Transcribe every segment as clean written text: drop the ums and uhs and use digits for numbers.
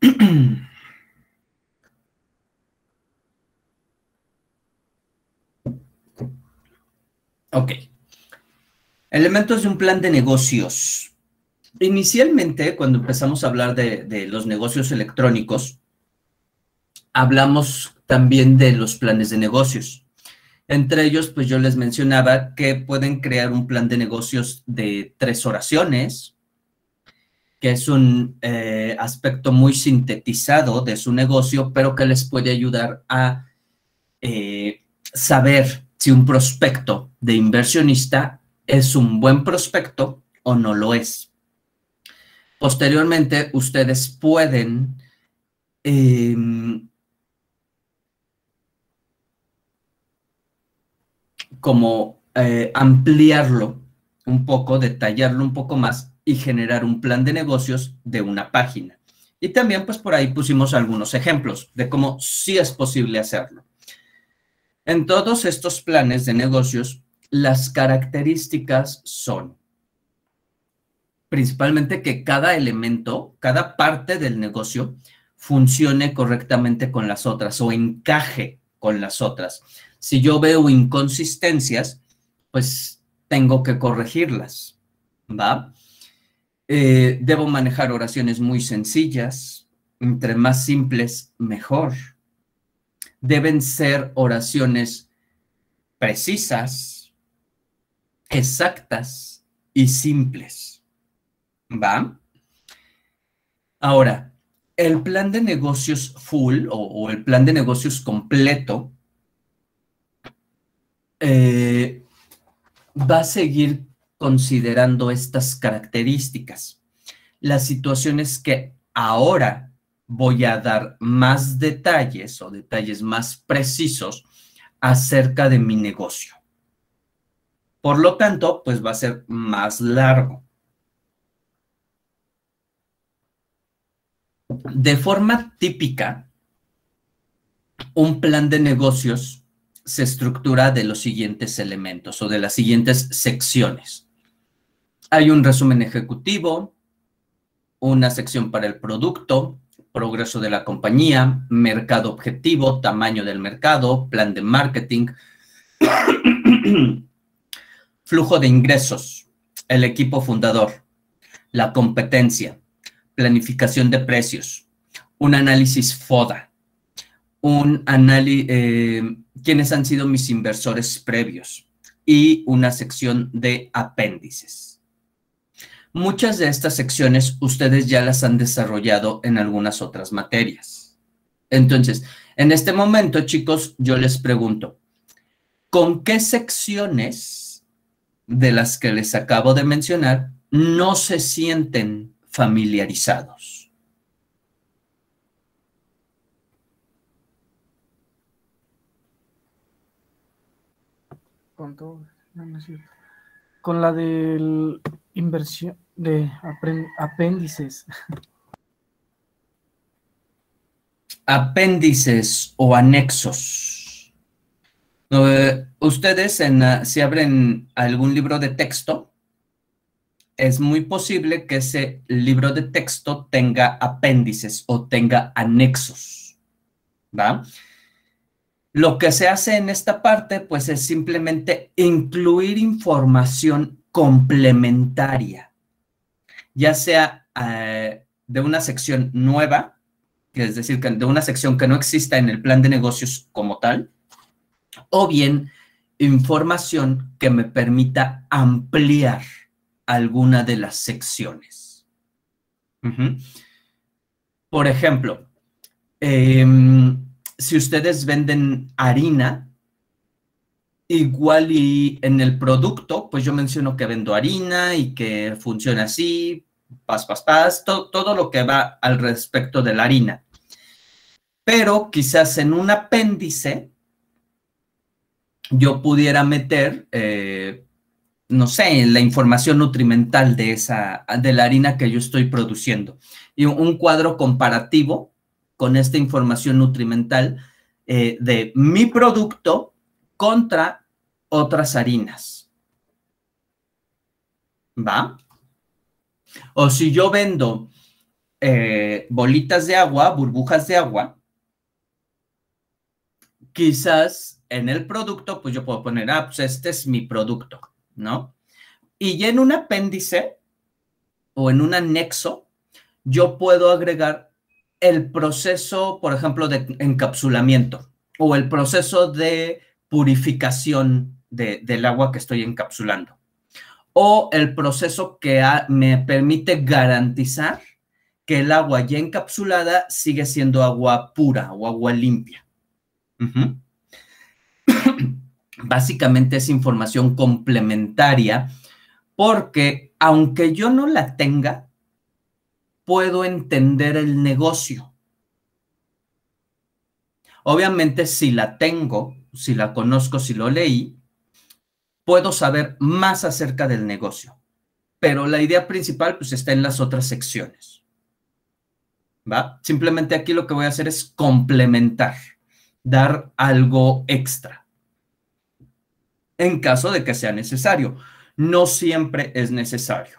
Ok. Elementos de un plan de negocios. Inicialmente, cuando empezamos a hablar de los negocios electrónicos, hablamos también de los planes de negocios. Entre ellos, pues yo les mencionaba que pueden crear un plan de negocios de 3 oraciones, que es un aspecto muy sintetizado de su negocio, pero que les puede ayudar a saber si un prospecto de inversionista es un buen prospecto o no lo es. Posteriormente, ustedes pueden como ampliarlo un poco, detallarlo un poco más y generar un plan de negocios de una página. Y también pues por ahí pusimos algunos ejemplos de cómo sí es posible hacerlo. En todos estos planes de negocios, las características son principalmente que cada elemento, cada parte del negocio funcione correctamente con las otras o encaje con las otras. Si yo veo inconsistencias, pues tengo que corregirlas, ¿va? Debo manejar oraciones muy sencillas, entre más simples, mejor. Deben ser oraciones precisas, exactas y simples, ¿va? Ahora, el plan de negocios full o el plan de negocios completo va a seguir considerando estas características. La situación es que ahora voy a dar más detalles o detalles más precisos acerca de mi negocio. Por lo tanto, pues va a ser más largo. De forma típica, un plan de negocios se estructura de los siguientes elementos o de las siguientes secciones. Hay un resumen ejecutivo, una sección para el producto, progreso de la compañía, mercado objetivo, tamaño del mercado, plan de marketing, flujo de ingresos, el equipo fundador, la competencia, planificación de precios, un análisis FODA, un análisis, quiénes han sido mis inversores previos y una sección de apéndices. Muchas de estas secciones ustedes ya las han desarrollado en algunas otras materias. Entonces, en este momento, chicos, yo les pregunto, ¿con qué secciones de las que les acabo de mencionar no se sienten familiarizados? Con todo, no es cierto. Con la del inversión de apéndices. Apéndices o anexos. Ustedes, si abren algún libro de texto, es muy posible que ese libro de texto tenga apéndices o tenga anexos, ¿va? Lo que se hace en esta parte, pues, es simplemente incluir información complementaria, ya sea de una sección nueva, que es decir, de una sección que no exista en el plan de negocios como tal, o bien información que me permita ampliar alguna de las secciones. Por ejemplo, si ustedes venden harina, igual y en el producto, pues yo menciono que vendo harina y que funciona así, todo lo que va al respecto de la harina. Pero quizás en un apéndice yo pudiera meter, no sé, la información nutrimental de la harina que yo estoy produciendo y un cuadro comparativo con esta información nutrimental de mi producto contra otras harinas. ¿Va? O si yo vendo bolitas de agua, burbujas de agua, quizás en el producto, pues yo puedo poner, pues este es mi producto, ¿no? Y ya en un apéndice o en un anexo, yo puedo agregar el proceso, por ejemplo, de encapsulamiento o el proceso de purificación del agua que estoy encapsulando o el proceso que me permite garantizar que el agua ya encapsulada sigue siendo agua pura o agua limpia. Básicamente es información complementaria porque aunque yo no la tenga, puedo entender el negocio. Obviamente, si la tengo, si la conozco, si lo leí, puedo saber más acerca del negocio. Pero la idea principal, pues, está en las otras secciones. ¿Va? Simplemente aquí lo que voy a hacer es complementar, dar algo extra. En caso de que sea necesario. No siempre es necesario.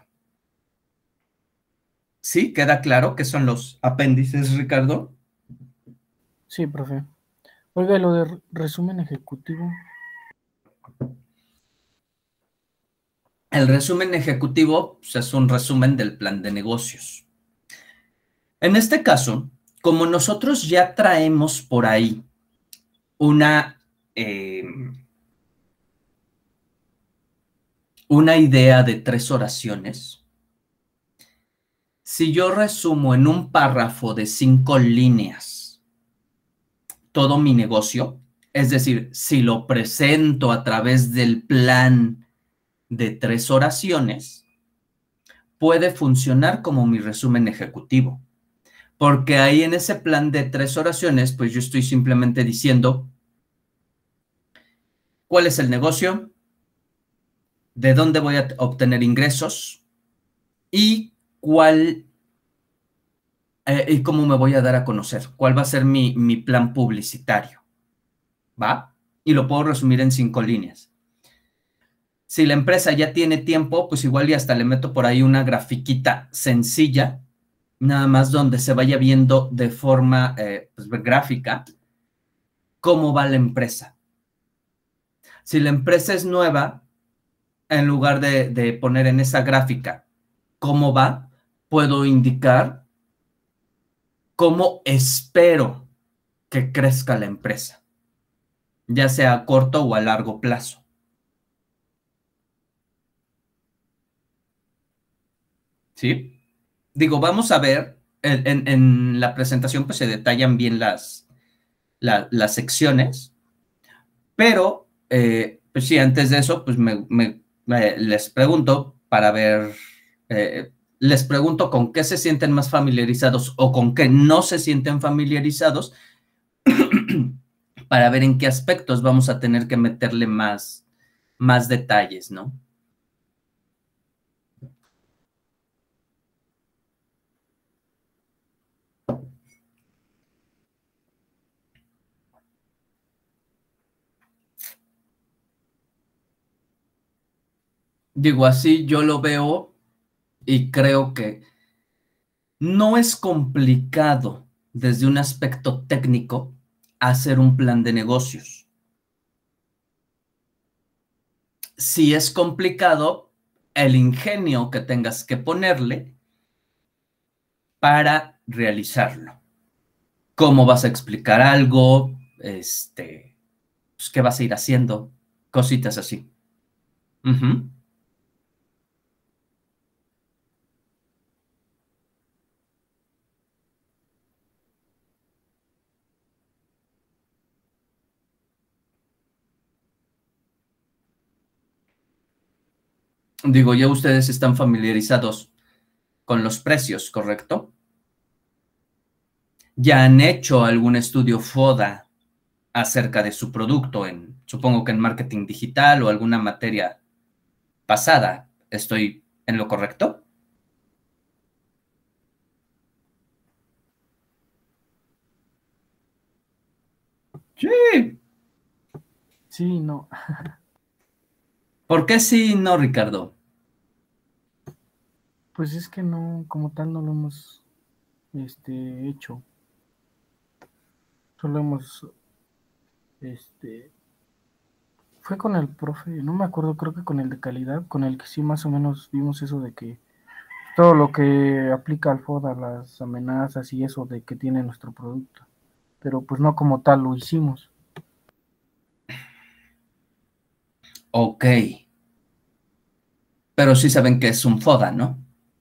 ¿Sí? ¿Queda claro qué son los apéndices, Ricardo? Sí, profe. Oiga, lo de resumen ejecutivo. El resumen ejecutivo, pues, es un resumen del plan de negocios. En este caso, como nosotros ya traemos por ahí una idea de 3 oraciones, si yo resumo en un párrafo de 5 líneas todo mi negocio, es decir, si lo presento a través del plan de 3 oraciones, puede funcionar como mi resumen ejecutivo. Porque ahí en ese plan de 3 oraciones, pues yo estoy simplemente diciendo cuál es el negocio, de dónde voy a obtener ingresos y y cómo me voy a dar a conocer, cuál va a ser mi plan publicitario, ¿va? Y lo puedo resumir en 5 líneas. Si la empresa ya tiene tiempo, pues igual y hasta le meto por ahí una grafiquita sencilla, nada más donde se vaya viendo de forma pues, gráfica cómo va la empresa. Si la empresa es nueva, en lugar de poner en esa gráfica cómo va, puedo indicar cómo espero que crezca la empresa, ya sea a corto o a largo plazo. ¿Sí? Digo, vamos a ver, en la presentación pues se detallan bien las secciones, pero pues sí, antes de eso, pues les pregunto para ver, les pregunto con qué se sienten más familiarizados o con qué no se sienten familiarizados para ver en qué aspectos vamos a tener que meterle más detalles, ¿no? Digo, así yo lo veo y creo que no es complicado desde un aspecto técnico hacer un plan de negocios. Si es complicado, el ingenio que tengas que ponerle para realizarlo. ¿Cómo vas a explicar algo? Pues, ¿qué vas a ir haciendo? Cositas así. Digo, ya ustedes están familiarizados con los precios, ¿correcto? Ya han hecho algún estudio FODA acerca de su producto, supongo que en marketing digital o alguna materia pasada. ¿Estoy en lo correcto? Sí. Sí, no. ¿Por qué sí, no, Ricardo? Pues es que no, como tal, no lo hemos. hecho. Solo hemos, fue con el profe, no me acuerdo, creo que con el de calidad, con el que sí más o menos vimos eso de que todo lo que aplica al FODA, las amenazas y eso de que tiene nuestro producto. Pero pues no como tal lo hicimos. Ok. Pero sí saben que es un FODA, ¿no?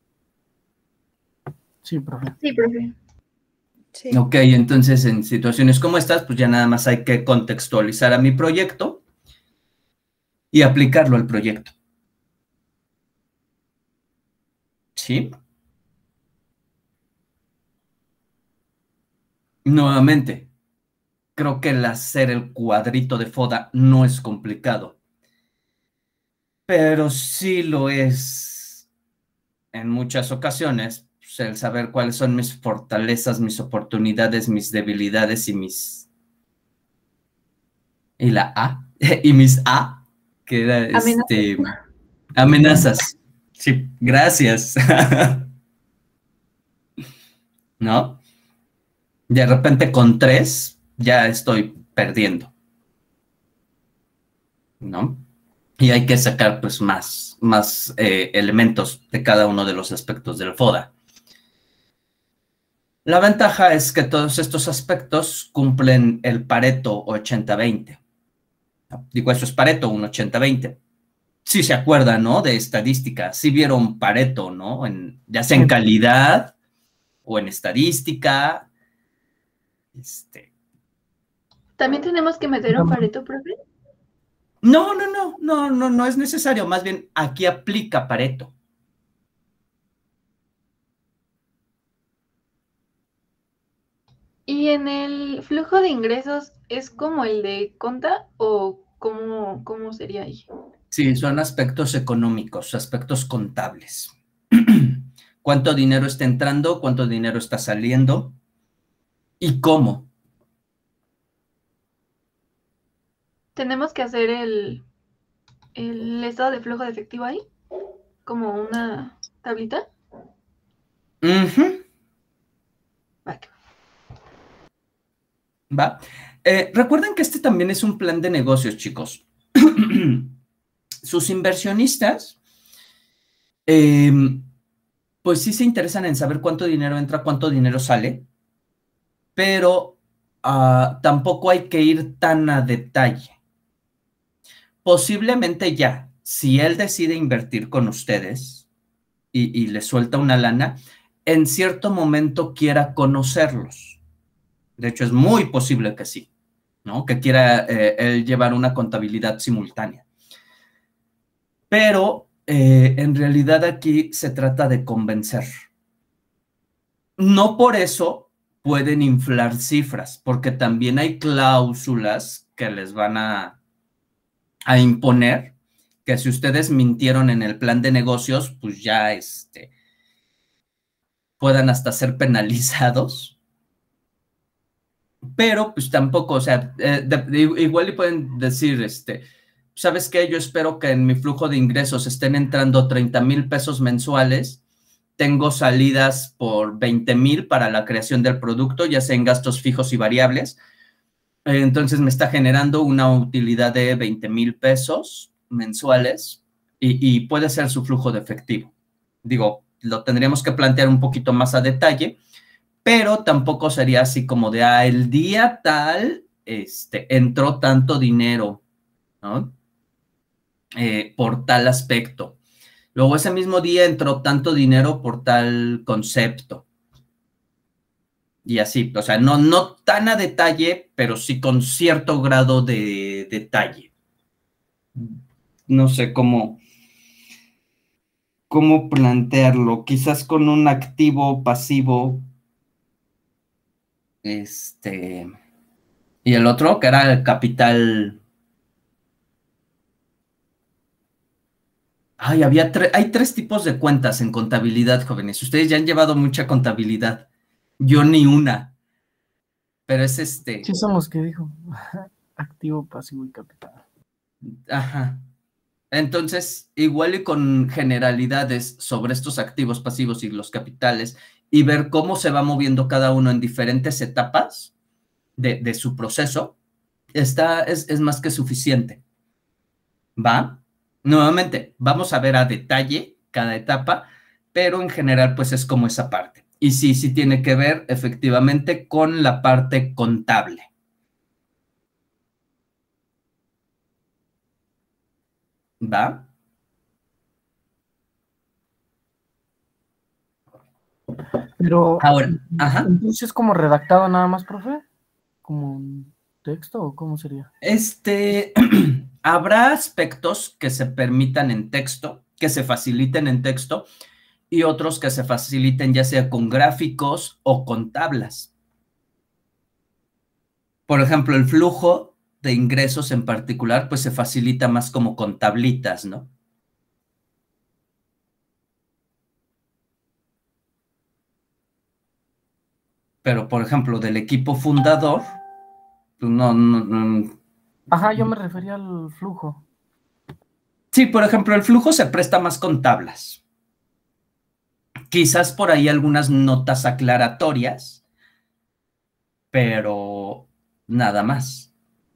Sí, profe. Sí, profe. Sí. Ok, entonces en situaciones como estas, pues ya nada más hay que contextualizar a mi proyecto y aplicarlo al proyecto. ¿Sí? Nuevamente, creo que el hacer el cuadrito de FODA no es complicado, pero sí lo es en muchas ocasiones, pues, el saber cuáles son mis fortalezas, mis oportunidades, mis debilidades y la A, y mis A, que era amenazas. Sí, gracias. ¿No? De repente con 3 ya estoy perdiendo, ¿no? Y hay que sacar pues más elementos de cada uno de los aspectos del FODA. La ventaja es que todos estos aspectos cumplen el Pareto 80-20. Digo, eso es Pareto, un 80-20. Sí se acuerdan, ¿no? De estadística, sí vieron Pareto, ¿no? Ya sea en calidad o en estadística. ¿También tenemos que meter un Pareto, profe? No es necesario. Más bien, aquí aplica Pareto. ¿Y en el flujo de ingresos es como el de Conta o cómo sería ahí? Sí, son aspectos económicos, aspectos contables. ¿Cuánto dinero está entrando? ¿Cuánto dinero está saliendo? ¿Y cómo? ¿Tenemos que hacer el estado de flujo de efectivo ahí? ¿Como una tablita? Uh-huh. ¿Va? Recuerden que este también es un plan de negocios, chicos. Sus inversionistas, pues sí se interesan en saber cuánto dinero entra, cuánto dinero sale, pero tampoco hay que ir tan a detalle. Posiblemente ya, si él decide invertir con ustedes y les suelta una lana, en cierto momento quiera conocerlos. De hecho, es muy posible que sí, ¿no? Que quiera él llevar una contabilidad simultánea. Pero en realidad aquí se trata de convencer. No por eso pueden inflar cifras, porque también hay cláusulas que les van a imponer, que si ustedes mintieron en el plan de negocios, pues ya puedan hasta ser penalizados. Pero pues tampoco, o sea, igual y pueden decir, ¿sabes qué? Yo espero que en mi flujo de ingresos estén entrando 30,000 pesos mensuales. Tengo salidas por 20,000 para la creación del producto, ya sea en gastos fijos y variables. Entonces me está generando una utilidad de 20,000 pesos mensuales y puede ser su flujo de efectivo. Digo, lo tendríamos que plantear un poquito más a detalle, pero tampoco sería así como de, el día tal, entró tanto dinero, ¿no? Por tal aspecto. Luego ese mismo día entró tanto dinero por tal concepto. Y así, o sea, no tan a detalle, pero sí con cierto grado de detalle. No sé cómo plantearlo, quizás con un activo pasivo, y el otro, que era el capital. Ay, hay 3 tipos de cuentas en contabilidad, jóvenes. Ustedes ya han llevado mucha contabilidad. Yo ni una. Pero es Sí, son los que dijo. Activo, pasivo y capital. Ajá. Entonces, igual y con generalidades sobre estos activos pasivos y los capitales y ver cómo se va moviendo cada uno en diferentes etapas de su proceso, es más que suficiente. ¿Va? Nuevamente, vamos a ver a detalle cada etapa, pero en general, pues es como esa parte. Y sí, sí tiene que ver efectivamente con la parte contable. ¿Va? Pero, Ahora, ajá. entonces, ¿como redactado nada más, profe? ¿Como un texto o cómo sería? Habrá aspectos que se permitan en texto, que se faciliten en texto, y otros que se faciliten ya sea con gráficos o con tablas. Por ejemplo, el flujo de ingresos en particular, pues se facilita más como con tablitas, ¿no? Pero, por ejemplo, del equipo fundador, pues no. Ajá, yo me refería al flujo. Sí, por ejemplo, el flujo se presta más con tablas. Quizás por ahí algunas notas aclaratorias, pero nada más.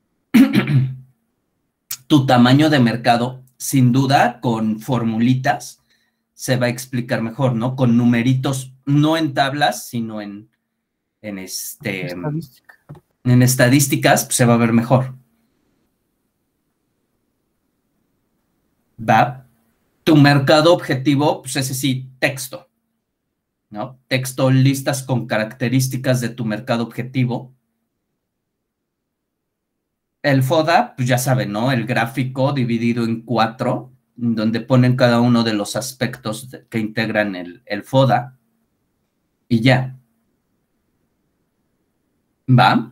Tu tamaño de mercado, sin duda, con formulitas, se va a explicar mejor, ¿no? Con numeritos, no en tablas, sino en Estadística. en estadísticas, pues se va a ver mejor. ¿Va? Tu mercado objetivo, pues ese sí, texto, ¿no? Texto, listas con características de tu mercado objetivo. El FODA, pues ya saben, ¿no? El gráfico dividido en 4, donde ponen cada uno de los aspectos que integran el FODA. Y ya. ¿Va?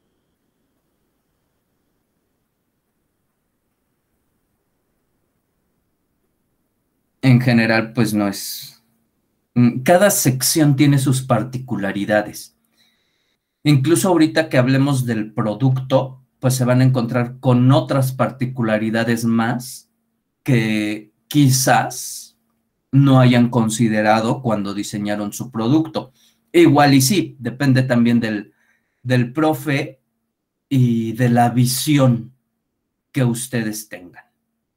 En general, pues no es. Cada sección tiene sus particularidades. Incluso ahorita que hablemos del producto, pues se van a encontrar con otras particularidades más que quizás no hayan considerado cuando diseñaron su producto. Igual y sí, depende también del profe y de la visión que ustedes tengan.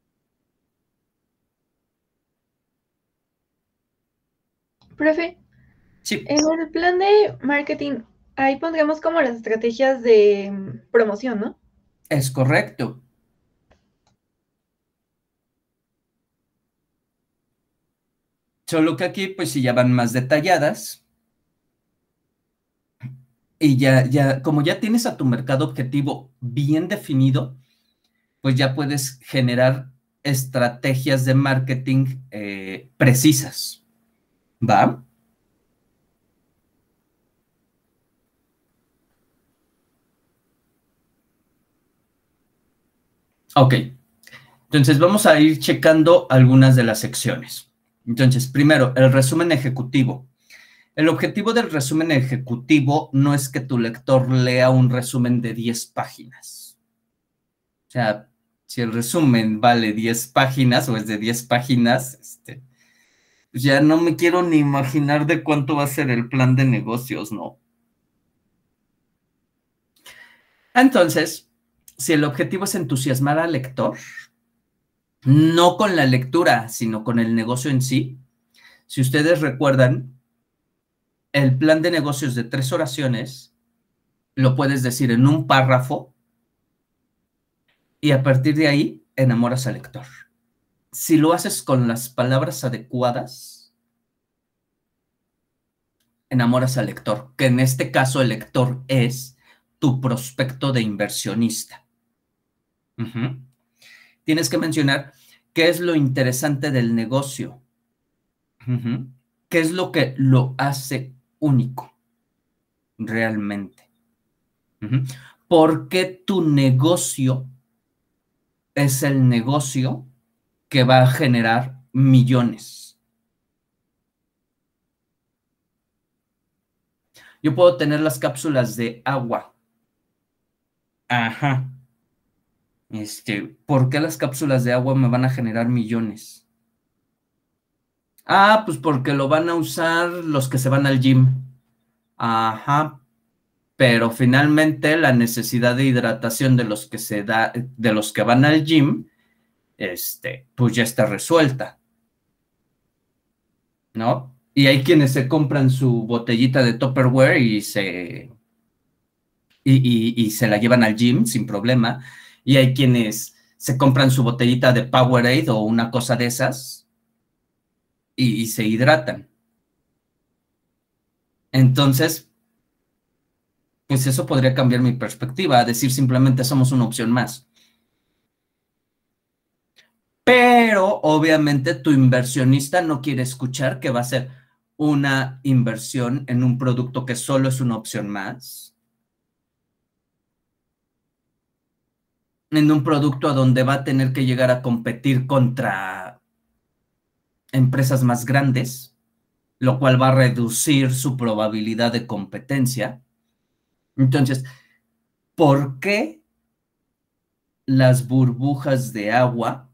Profe, Sí, en el plan de marketing, ahí pondríamos como las estrategias de promoción, ¿no? es correcto. Solo que aquí, pues sí, ya van más detalladas. Y como ya tienes a tu mercado objetivo bien definido, pues ya puedes generar estrategias de marketing precisas. ¿Va? Ok. Entonces vamos a ir checando algunas de las secciones. Entonces, primero, el resumen ejecutivo. El objetivo del resumen ejecutivo no es que tu lector lea un resumen de 10 páginas. O sea, si el resumen vale 10 páginas o es de 10 páginas, pues ya no me quiero ni imaginar de cuánto va a ser el plan de negocios, ¿no? Entonces, si el objetivo es entusiasmar al lector, no con la lectura, sino con el negocio en sí, si ustedes recuerdan, el plan de negocios de 3 oraciones lo puedes decir en un párrafo y a partir de ahí enamoras al lector. Si lo haces con las palabras adecuadas, enamoras al lector, que en este caso el lector es tu prospecto de inversionista. Tienes que mencionar qué es lo interesante del negocio, qué es lo que lo hace único realmente. ¿Por qué tu negocio es el negocio que va a generar millones? Yo puedo tener las cápsulas de agua. Ajá. ¿Por qué las cápsulas de agua me van a generar millones? Ah, pues porque lo van a usar los que se van al gym. Ajá. Pero finalmente la necesidad de hidratación de los que de los que van al gym, pues ya está resuelta, ¿no? Y hay quienes se compran su botellita de Tupperware y se la llevan al gym sin problema. Y hay quienes se compran su botellita de Powerade o una cosa de esas y se hidratan. Entonces, pues eso podría cambiar mi perspectiva, a decir simplemente somos una opción más. Pero obviamente tu inversionista no quiere escuchar que va a ser una inversión en un producto que solo es una opción más, en un producto a donde va a tener que llegar a competir contra empresas más grandes, lo cual va a reducir su probabilidad de competencia. Entonces, ¿por qué las burbujas de agua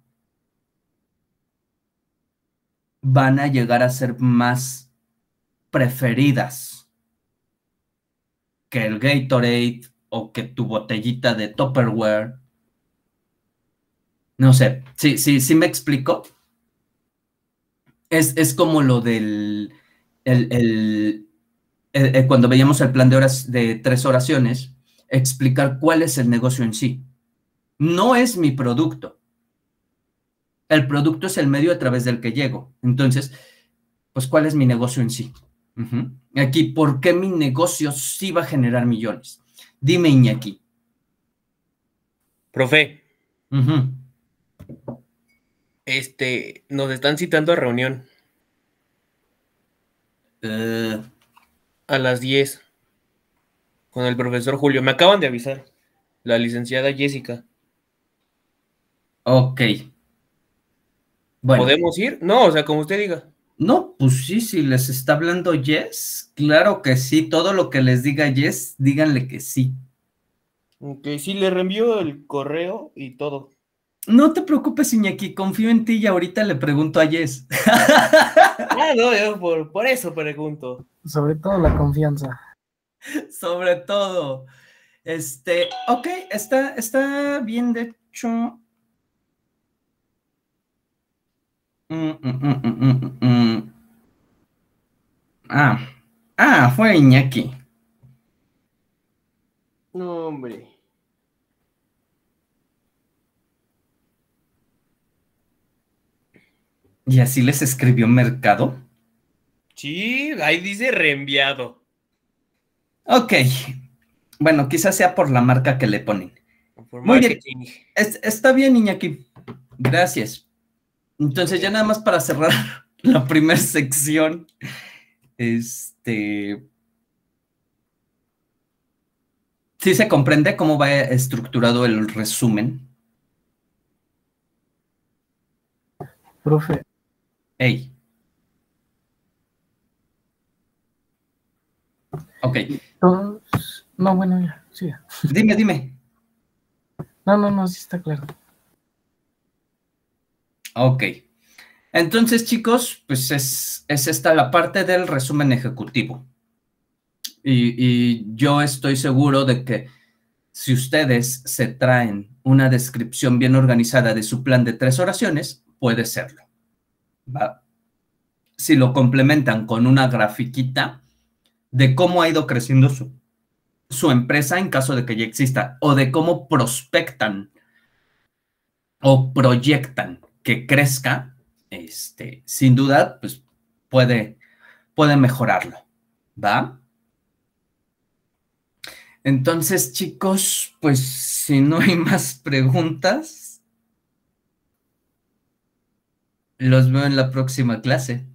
van a llegar a ser más preferidas que el Gatorade o que tu botellita de Tupperware? No sé, sí me explico. Es como lo del cuando veíamos el plan de 3 oraciones, explicar cuál es el negocio en sí. No es mi producto. El producto es el medio a través del que llego. Entonces, pues, ¿cuál es mi negocio en sí? Aquí, ¿por qué mi negocio sí va a generar millones? Dime, Iñaki. Profe. Uh-huh. Nos están citando a reunión. A las 10. Con el profesor Julio. Me acaban de avisar. La licenciada Jessica. Ok. Bueno. ¿Podemos ir? No, o sea, como usted diga. No, pues sí, si les está hablando Jess, claro que sí. Todo lo que les diga Jess, díganle que sí. Ok, sí, le reenvío el correo y todo. No te preocupes, Iñaki, confío en ti y ahorita le pregunto a Jess. No, yo por eso pregunto. Sobre todo la confianza. Sobre todo. Ok, está bien, de hecho. Fue Iñaki. No, hombre. ¿Y así les escribió Mercado? Sí, ahí dice reenviado. Ok. Bueno, quizás sea por la marca que le ponen. Muy bien. Está bien, Iñaki. Gracias. Entonces, ya nada más para cerrar la primera sección. ¿Sí se comprende cómo va estructurado el resumen? Profe. Hey. Ok. Entonces, no, bueno, ya, siga. Dime. No, sí está claro. Ok. Entonces, chicos, pues es esta la parte del resumen ejecutivo. Y yo estoy seguro de que si ustedes se traen una descripción bien organizada de su plan de 3 oraciones, puede serlo. ¿Va? Si lo complementan con una grafiquita de cómo ha ido creciendo su empresa en caso de que ya exista, o de cómo prospectan o proyectan que crezca, sin duda, pues puede mejorarlo, ¿va? Entonces, chicos, pues si no hay más preguntas, los veo en la próxima clase.